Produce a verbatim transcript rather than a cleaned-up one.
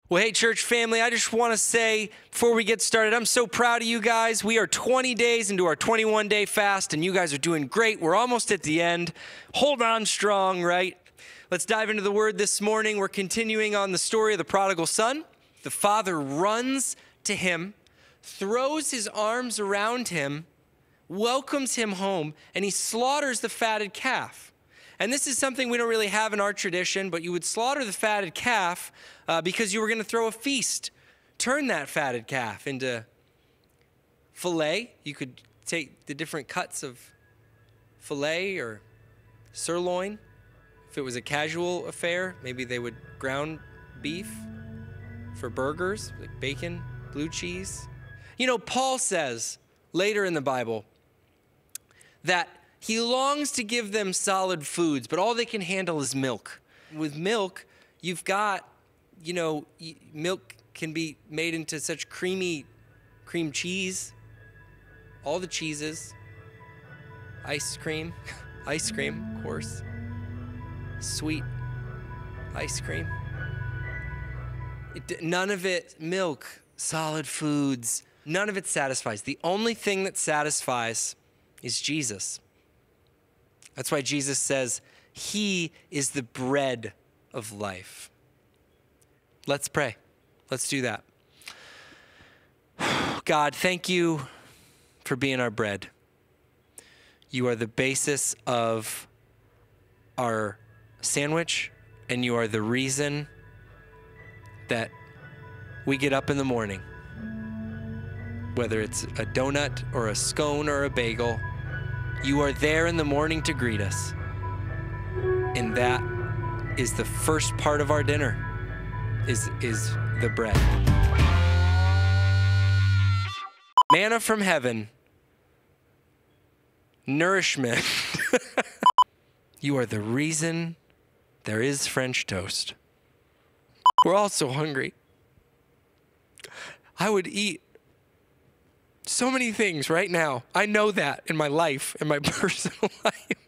Well, hey, church family, I just want to say before we get started, I'm so proud of you guys. We are twenty days into our twenty-one day fast, and you guys are doing great. We're almost at the end. Hold on strong, right? Let's dive into the word this morning. We're continuing on the story of the prodigal son. The father runs to him, throws his arms around him, welcomes him home, and he slaughters the fatted calf. And this is something we don't really have in our tradition, but you would slaughter the fatted calf uh, because you were going to throw a feast. Turn that fatted calf into filet. You could take the different cuts of filet or sirloin. If it was a casual affair, maybe they would ground beef for burgers, like bacon, blue cheese. You know, Paul says later in the Bible that he longs to give them solid foods, but all they can handle is milk. With milk, you've got, you know, milk can be made into such creamy cream cheese, all the cheeses, ice cream, ice cream, of course, sweet ice cream. It, none of it, milk, solid foods, none of it satisfies. The only thing that satisfies is Jesus. That's why Jesus says, he is the bread of life. Let's pray. Let's do that. God, thank you for being our bread. You are the basis of our sandwich, and you are the reason that we get up in the morning. Whether it's a donut or a scone or a bagel, you are there in the morning to greet us. And that is the first part of our dinner, is, is the bread. Manna from heaven, nourishment. You are the reason there is French toast. We're all so hungry. I would eat so many things right now. I know that in my life, in my personal life.